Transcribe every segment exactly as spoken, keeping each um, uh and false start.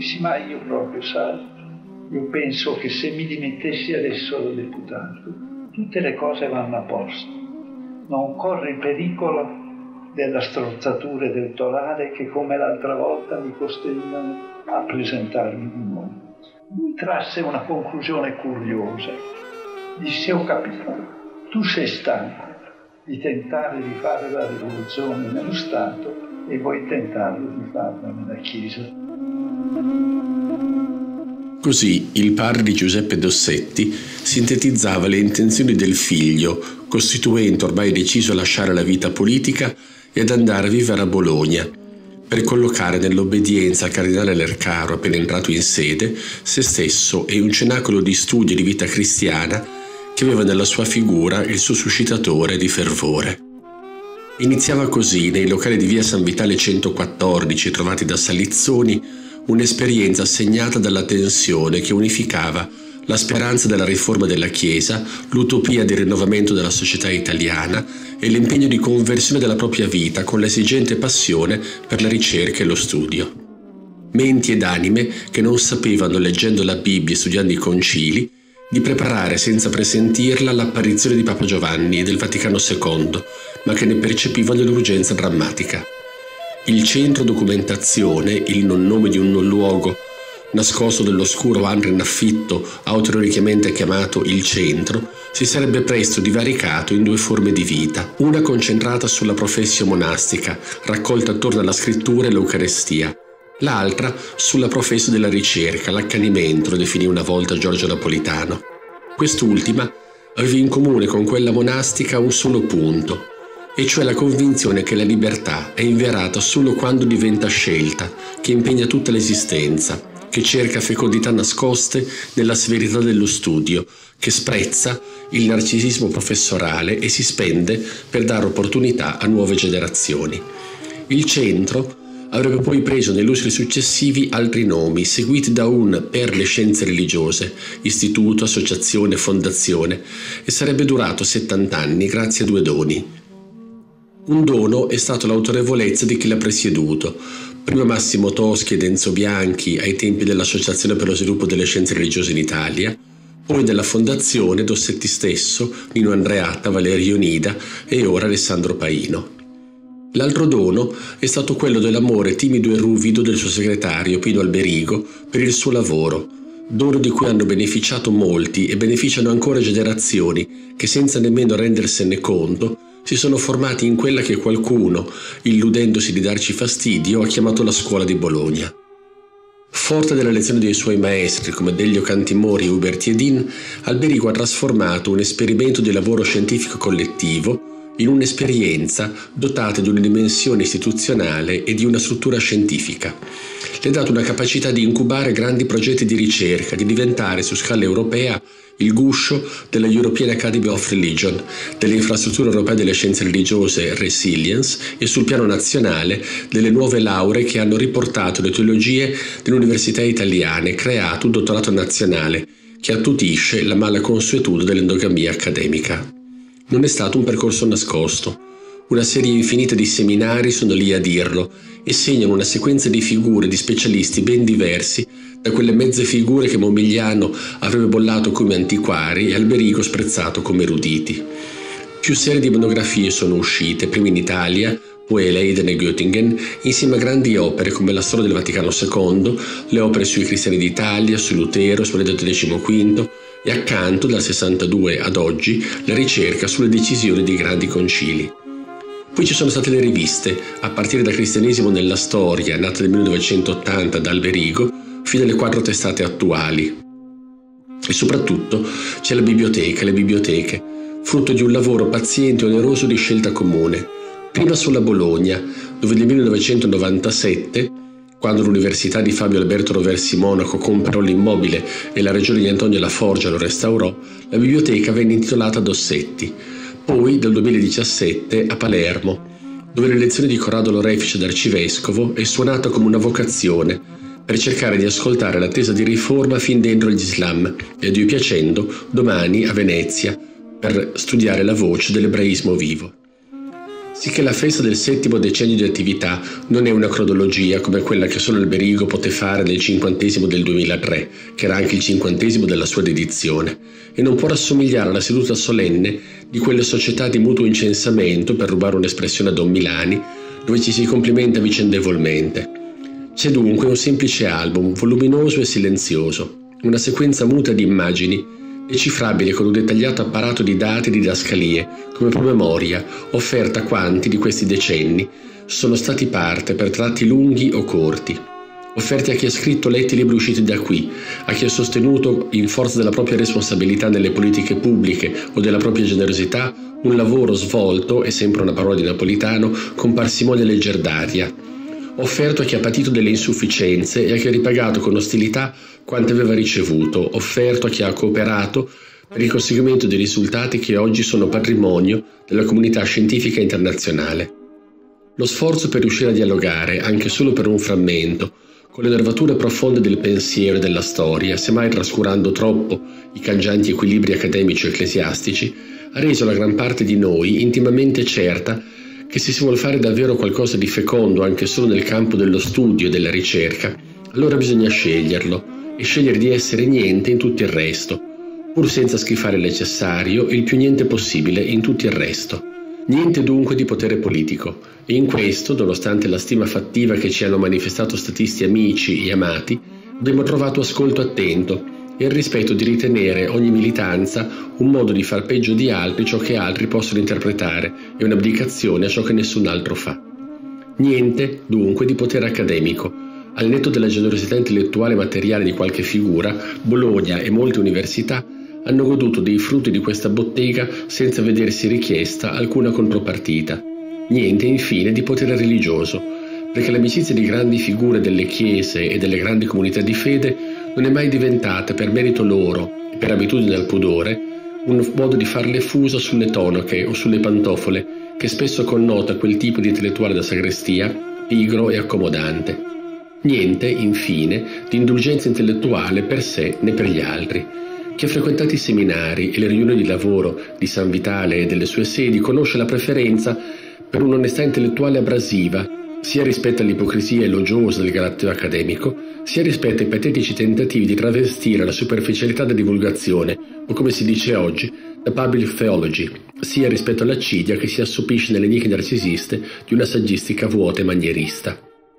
dissi, ma io proprio, sai, io penso che se mi dimettessi adesso da deputato, tutte le cose vanno a posto. Non corre il pericolo della strozzatura elettorale che come l'altra volta mi costringano a presentarmi di nuovo. Lui trasse una conclusione curiosa. Disse, ho capito, tu sei stanco di tentare di fare la rivoluzione nello Stato e vuoi tentarlo di farla nella Chiesa. Così il padre di Giuseppe Dossetti sintetizzava le intenzioni del figlio, costituente ormai deciso a lasciare la vita politica e ad andare a vivere a Bologna, per collocare nell'obbedienza al cardinale Lercaro appena entrato in sede se stesso e un cenacolo di studio e di vita cristiana che aveva nella sua figura il suo suscitatore di fervore. Iniziava così, nei locali di via San Vitale centoquattordici trovati da Salizzoni, un'esperienza segnata dalla tensione che unificava la speranza della riforma della Chiesa, l'utopia del rinnovamento della società italiana e l'impegno di conversione della propria vita con l'esigente passione per la ricerca e lo studio. Menti ed anime che non sapevano, leggendo la Bibbia e studiando i concili, di preparare senza presentirla l'apparizione di Papa Giovanni e del Vaticano secondo, ma che ne percepivano l'urgenza drammatica. Il centro documentazione, il non nome di un non luogo, nascosto dell'oscuro anno in affitto, autoreticamente chiamato il centro, si sarebbe presto divaricato in due forme di vita, una concentrata sulla professio monastica, raccolta attorno alla scrittura e l'Eucarestia, l'altra sulla professio della ricerca, l'accanimento, lo definì una volta Giorgio Napolitano. Quest'ultima aveva in comune con quella monastica un solo punto, e cioè la convinzione che la libertà è inverata solo quando diventa scelta, che impegna tutta l'esistenza, che cerca fecondità nascoste nella severità dello studio, che sprezza il narcisismo professorale e si spende per dare opportunità a nuove generazioni. Il centro avrebbe poi preso nei lustri successivi altri nomi, seguiti da un per le scienze religiose, istituto, associazione, fondazione, e sarebbe durato settanta anni grazie a due doni. Un dono è stato l'autorevolezza di chi l'ha presieduto, prima Massimo Toschi ed Enzo Bianchi ai tempi dell'Associazione per lo sviluppo delle scienze religiose in Italia, poi della Fondazione Dossetti stesso, Nino Andreatta, Valerio Nida e ora Alessandro Paino. L'altro dono è stato quello dell'amore timido e ruvido del suo segretario Pino Alberigo per il suo lavoro, dono di cui hanno beneficiato molti e beneficiano ancora generazioni che senza nemmeno rendersene conto si sono formati in quella che qualcuno, illudendosi di darci fastidio, ha chiamato la scuola di Bologna. Forte della lezione dei suoi maestri come Delio Cantimori e Uberti Edin, Alberigo ha trasformato un esperimento di lavoro scientifico collettivo in un'esperienza dotata di una dimensione istituzionale e di una struttura scientifica. Le ha dato una capacità di incubare grandi progetti di ricerca, di diventare su scala europea il guscio della European Academy of Religion, dell'infrastruttura europea delle scienze religiose Resilience e sul piano nazionale delle nuove lauree che hanno riportato le teologie delle università italiane, creato un dottorato nazionale che attutisce la mala consuetudine dell'endogamia accademica. Non è stato un percorso nascosto. Una serie infinita di seminari sono lì a dirlo e segnano una sequenza di figure di specialisti ben diversi da quelle mezze figure che Momigliano avrebbe bollato come antiquari e Alberigo sprezzato come eruditi. Più serie di monografie sono uscite, prima in Italia, poi a Leiden e Göttingen, insieme a grandi opere come la storia del Vaticano secondo, le opere sui cristiani d'Italia, su Lutero, su Benedetto decimoquinto e accanto, dal sessantadue ad oggi, la ricerca sulle decisioni dei grandi concili. Poi ci sono state le riviste, a partire da Cristianesimo nella storia, nata nel millenovecentottanta da Alberigo, fino alle quattro testate attuali. E soprattutto c'è la biblioteca, le biblioteche, frutto di un lavoro paziente e oneroso di scelta comune. Prima sulla Bologna, dove nel millenovecentonovantasette, quando l'Università di Fabio Alberto Roversi Monaco comprò l'immobile e la Regione di Antonio Laforgia lo restaurò, la biblioteca venne intitolata Dossetti. Poi, dal duemiladiciassette, a Palermo, dove l'elezione di Corrado Lorefice d'arcivescovo è suonata come una vocazione per cercare di ascoltare l'attesa di riforma fin dentro gli Islam e, a Dio piacendo, domani a Venezia per studiare la voce dell'ebraismo vivo. Sicché la festa del settimo decennio di attività non è una cronologia come quella che solo Alberigo poté fare nel cinquantesimo del duemilatré, che era anche il cinquantesimo della sua dedizione, e non può rassomigliare alla seduta solenne di quelle società di mutuo incensamento, per rubare un'espressione a Don Milani, dove ci si complimenta vicendevolmente. C'è dunque un semplice album, voluminoso e silenzioso, una sequenza muta di immagini, decifrabile con un dettagliato apparato di date e didascalie, come promemoria, offerta a quanti di questi decenni sono stati parte per tratti lunghi o corti, offerti a chi ha scritto letti libri usciti da qui, a chi ha sostenuto, in forza della propria responsabilità nelle politiche pubbliche o della propria generosità, un lavoro svolto, è sempre una parola di Napolitano, con parsimonia leggerdaria, offerto a chi ha patito delle insufficienze e a chi ha ripagato con ostilità quanto aveva ricevuto, offerto a chi ha cooperato per il conseguimento dei risultati che oggi sono patrimonio della comunità scientifica internazionale. Lo sforzo per riuscire a dialogare, anche solo per un frammento, con le nervature profonde del pensiero e della storia, semmai trascurando troppo i cangianti equilibri accademici o ecclesiastici, ha reso la gran parte di noi intimamente certa che se si vuol fare davvero qualcosa di fecondo anche solo nel campo dello studio e della ricerca, allora bisogna sceglierlo e scegliere di essere niente in tutto il resto, pur senza schifare il necessario e il più niente possibile in tutto il resto. Niente dunque di potere politico, e in questo, nonostante la stima fattiva che ci hanno manifestato statisti amici e amati, abbiamo trovato ascolto attento e il rispetto di ritenere ogni militanza un modo di far peggio di altri ciò che altri possono interpretare e un'abdicazione a ciò che nessun altro fa. Niente, dunque, di potere accademico. Al netto della generosità intellettuale e materiale di qualche figura, Bologna e molte università hanno goduto dei frutti di questa bottega senza vedersi richiesta alcuna contropartita. Niente, infine, di potere religioso, perché l'amicizia di grandi figure delle chiese e delle grandi comunità di fede non è mai diventata, per merito loro e per abitudine al pudore, un modo di farle fusa sulle tonache o sulle pantofole che spesso connota quel tipo di intellettuale da sagrestia, pigro e accomodante. Niente, infine, di indulgenza intellettuale per sé né per gli altri. Chi ha frequentato i seminari e le riunioni di lavoro di San Vitale e delle sue sedi conosce la preferenza per un'onestà intellettuale abrasiva, sia rispetto all'ipocrisia elogiosa del galateo accademico, sia rispetto ai patetici tentativi di travestire la superficialità da divulgazione, o come si dice oggi, da public theology, sia rispetto all'accidia che si assopisce nelle nicchie narcisiste di una saggistica vuota e manierista.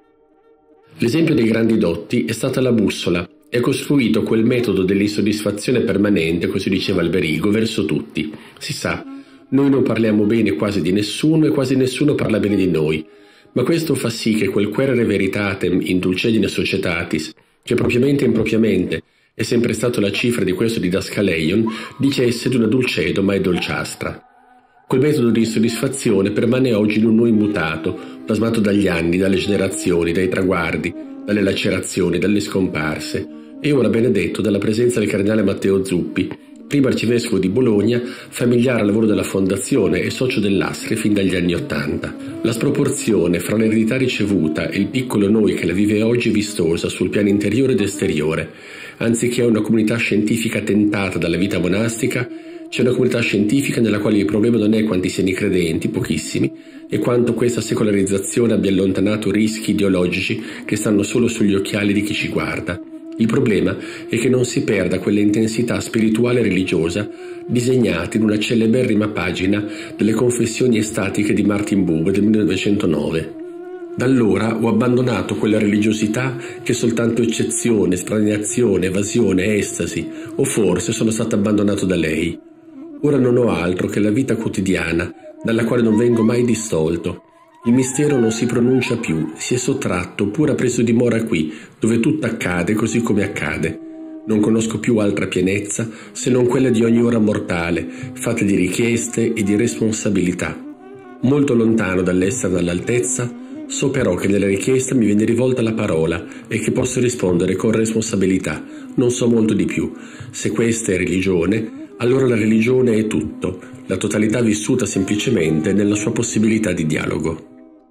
L'esempio dei grandi dotti è stata la bussola e ha costruito quel metodo dell'insoddisfazione permanente, così diceva Alberigo, verso tutti. Si sa, noi non parliamo bene quasi di nessuno e quasi nessuno parla bene di noi, ma questo fa sì che quel querere veritatem in dulcedine societatis, che propriamente e impropriamente è sempre stato la cifra di questo didascaleion, dicesse di una dulcedo ma è dolciastra. Quel metodo di insoddisfazione permane oggi in un noi mutato, plasmato dagli anni, dalle generazioni, dai traguardi, dalle lacerazioni, dalle scomparse, e ora benedetto dalla presenza del cardinale Matteo Zuppi, primo arcivescovo di Bologna, familiare al lavoro della fondazione e socio dell'Asri fin dagli anni Ottanta. La sproporzione fra l'eredità ricevuta e il piccolo noi che la vive oggi è vistosa sul piano interiore ed esteriore. Anziché una comunità scientifica tentata dalla vita monastica, c'è una comunità scientifica nella quale il problema non è quanti siano i credenti, pochissimi, e quanto questa secolarizzazione abbia allontanato rischi ideologici che stanno solo sugli occhiali di chi ci guarda. Il problema è che non si perda quella intensità spirituale e religiosa disegnata in una celeberrima pagina delle Confessioni estatiche di Martin Buber del millenovecentonove. Da allora ho abbandonato quella religiosità che soltanto eccezione, straniazione, evasione, estasi, o forse sono stato abbandonato da lei. Ora non ho altro che la vita quotidiana, dalla quale non vengo mai distolto. Il mistero non si pronuncia più, si è sottratto, pur ha preso dimora qui, dove tutto accade così come accade. Non conosco più altra pienezza se non quella di ogni ora mortale, fatta di richieste e di responsabilità. Molto lontano dall'essere dall'altezza, so però che nella richiesta mi viene rivolta la parola e che posso rispondere con responsabilità. Non so molto di più. Se questa è religione, allora la religione è tutto, la totalità vissuta semplicemente nella sua possibilità di dialogo.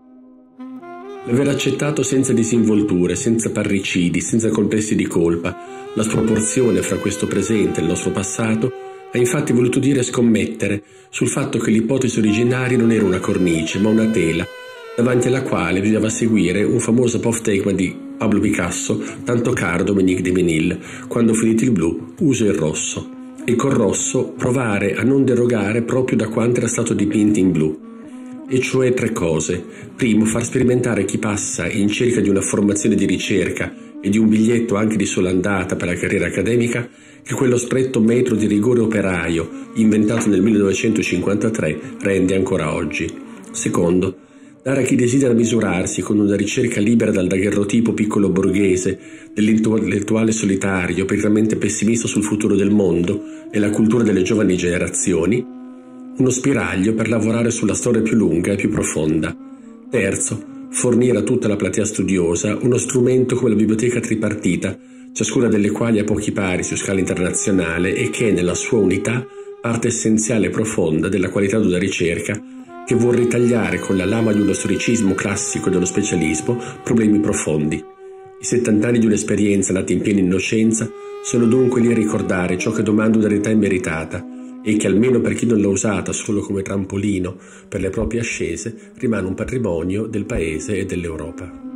L'aver accettato senza disinvolture, senza parricidi, senza complessi di colpa, la sproporzione fra questo presente e il nostro passato, ha ha infatti voluto dire scommettere sul fatto che l'ipotesi originaria non era una cornice, ma una tela, davanti alla quale bisognava seguire un famoso pauvre di Pablo Picasso, tanto caro Dominique de Menil, quando finito il blu uso il rosso, e col rosso provare a non derogare proprio da quanto era stato dipinto in blu. E cioè tre cose. Primo, far sperimentare chi passa in cerca di una formazione di ricerca e di un biglietto anche di sola andata per la carriera accademica che quello stretto metro di rigore operaio inventato nel millenovecentocinquantatré rende ancora oggi. Secondo, dare a chi desidera misurarsi con una ricerca libera dal daguerrotipo piccolo borghese dell'intellettuale solitario pietramente pessimista sul futuro del mondo e la cultura delle giovani generazioni, uno spiraglio per lavorare sulla storia più lunga e più profonda. Terzo, fornire a tutta la platea studiosa uno strumento come la biblioteca tripartita, ciascuna delle quali ha pochi pari su scala internazionale e che è nella sua unità parte essenziale e profonda della qualità della ricerca che vuol ritagliare con la lama di uno storicismo classico e dello specialismo problemi profondi. I settant'anni di un'esperienza nata in piena innocenza sono dunque lì a ricordare ciò che domanda una verità immeritata e che almeno per chi non l'ha usata solo come trampolino per le proprie ascese rimane un patrimonio del Paese e dell'Europa.